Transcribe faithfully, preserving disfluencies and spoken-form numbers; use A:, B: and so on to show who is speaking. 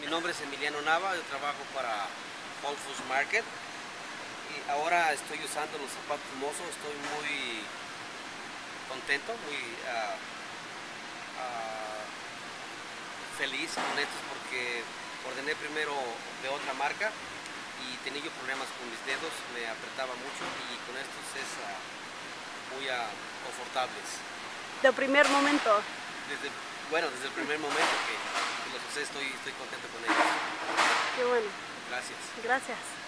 A: Mi nombre es Emiliano Nava, yo trabajo para Whole Foods Market y ahora estoy usando los zapatos Mozo. Estoy muy contento, muy uh, uh, feliz con estos porque ordené primero de otra marca y tenía yo problemas con mis dedos, me apretaba mucho, y con estos es uh, muy uh, confortables.
B: De primer momento.
A: Desde, bueno, desde el primer momento que, que los usé estoy, estoy contento con ellos.
B: Qué bueno.
A: Gracias.
B: Gracias.